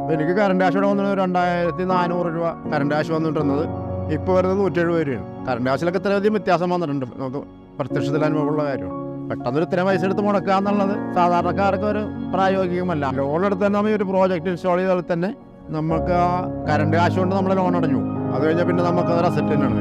എനിക്ക് കറണ്ട് കാശ് ഇവിടെ വന്നത് 2400 രൂപ കറണ്ട് കാശ് വന്നിട്ടുള്ളത്. ഇപ്പോൾ വരുന്നത് 170 രൂപയാണ്. കറണ്ട് കാശിലൊക്കെ ഇത്രയധികം വ്യത്യാസം വന്നിട്ടുണ്ട്. നമുക്ക് പ്രത്യക്ഷത്തിൽ അനുഭവമുള്ള കാര്യമാണ്. പെട്ടെന്നൊരു ഇത്രയും പൈസ എടുത്ത് മുടക്കുക എന്നുള്ളത് സാധാരണക്കാർക്ക് ഒരു പ്രായോഗികമല്ല. ലോൺ എടുത്ത് തന്നെ നമ്മൾ ഒരു പ്രോജക്റ്റ് ഇൻസ്റ്റാൾ ചെയ്താൽ തന്നെ നമുക്ക് ആ കറണ്ട് കാശ് കൊണ്ട് നമ്മൾ ലോൺ അടഞ്ഞു. അത് കഴിഞ്ഞാൽ പിന്നെ നമുക്കത് അസറ്റ് തന്നെയാണ്.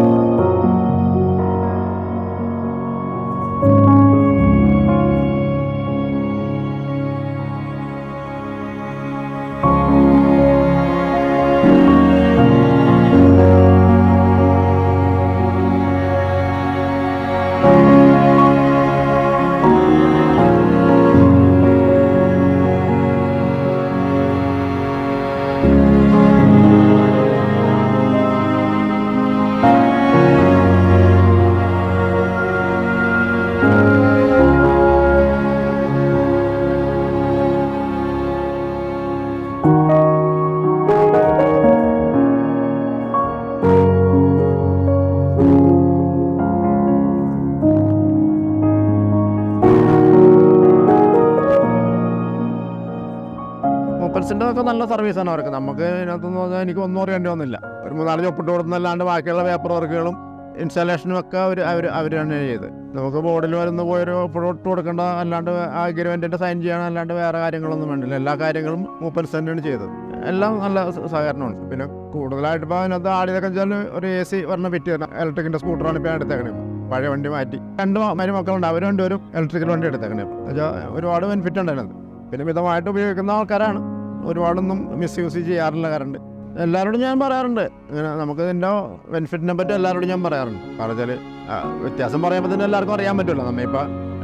മൂപ്പൻസിൻ്റെ ഒക്കെ നല്ല സർവീസാണ് അവർക്ക്. നമുക്ക് ഇതിനകത്തെന്ന് പറഞ്ഞാൽ എനിക്ക് ഒന്നും അറിയേണ്ടി വന്നില്ല. ഒരു 3-4 ചൊപ്പിട്ട് കൊടുക്കുന്നല്ലാണ്ട് ബാക്കിയുള്ള പേപ്പർ വർക്കുകളും ഇൻസ്റ്റാളേഷനും ഒക്കെ അവർ തന്നെ ചെയ്ത്. നമുക്ക് ബോർഡിൽ വരുന്ന പോയൊരു ഒപ്പിട്ട് കൊടുക്കേണ്ട, അല്ലാണ്ട് ആ അഗ്രിമെൻറ്റിൻ്റെ സൈൻ ചെയ്യണം, അല്ലാണ്ട് വേറെ കാര്യങ്ങളൊന്നും വേണ്ടില്ല. എല്ലാ കാര്യങ്ങളും മൂപ്പൻസ് തന്നെയാണ് ചെയ്തത്. എല്ലാം നല്ല സഹകരണമുണ്ട്. പിന്നെ കൂടുതലായിട്ട് ഇപ്പോൾ അതിനകത്ത് ആടിയതൊക്കെ വെച്ചാൽ ഒരു AC പറഞ്ഞ ഫിറ്റ് ചെയ്യുന്ന ഇലക്ട്രിക്കിൻ്റെ സ്കൂട്ടറാണ് ഇപ്പോൾ എടുത്തേക്കണേ. പഴയ വണ്ടി മാറ്റി 2 മക്കളുണ്ട്, അവർ രണ്ടുപേരും ഇലക്ട്രിക്കൽ വണ്ടി എടുത്തേക്കണേ. എന്നുവെച്ചാൽ ഒരുപാട് ബെനിഫിറ്റ് ഉണ്ട് അതിനകത്ത്. പിന്നെ മിതമായിട്ട് ഉപയോഗിക്കുന്ന ആൾക്കാരാണ്, ഒരുപാടൊന്നും മിസ്യൂസ് ചെയ്യാറില്ല കറണ്ട്. എല്ലാവരോടും ഞാൻ പറയാറുണ്ട് ഇങ്ങനെ നമുക്ക് ഇതിൻ്റെ ബെനിഫിറ്റിനെ പറ്റി എല്ലാവരോടും ഞാൻ പറയാറുണ്ട്. കാരണം വെച്ചാൽ വ്യത്യാസം പറയുമ്പോൾ തന്നെ എല്ലാവർക്കും അറിയാൻ പറ്റുമല്ലോ. നമ്മളിപ്പോൾ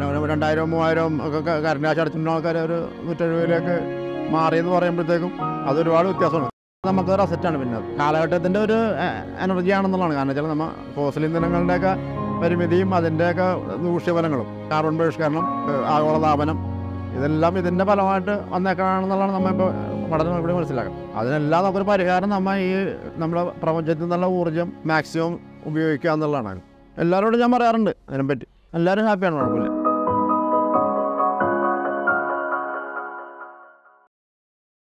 2000-3000 ഒക്കെ കറണ്ട് കാശ് അടച്ചിട്ടുള്ള ആൾക്കാർ ഒരു 170 രൂപയൊക്കെ മാറിയെന്ന് പറയുമ്പോഴത്തേക്കും അതൊരുപാട് വ്യത്യാസമാണ്. നമുക്കൊരു അസറ്റാണ്. പിന്നെ കാലഘട്ടത്തിൻ്റെ ഒരു എനർജി ആണെന്നുള്ളതാണ്. കാരണം വെച്ചാൽ നമ്മൾ ഫോസിൽ ഇന്ധനങ്ങളുടെയൊക്കെ പരിമിതിയും അതിൻ്റെയൊക്കെ ദൂഷ്യഫലങ്ങളും, കാർബൺ ബഹിഷ്കരണം, ആഗോളതാപനം, ഇതെല്ലാം ഇതിൻ്റെ ഫലമായിട്ട് വന്നേക്കാണെന്നുള്ളതാണ് നമ്മളിപ്പോൾ പഠനം ഇവിടെ മനസ്സിലാക്കണം. അതിനെല്ലാം നമുക്കൊരു പരിഹാരം നമ്മുടെ പ്രപഞ്ചത്തിൽ നിന്നുള്ള ഊർജ്ജം മാക്സിമം ഉപയോഗിക്കുക എന്നുള്ളതാണ്. എല്ലാവരോടും ഞാൻ പറയാറുണ്ട് അതിനെപ്പറ്റി. എല്ലാവരും ഹാപ്പിയാണ്, കുഴപ്പമില്ല.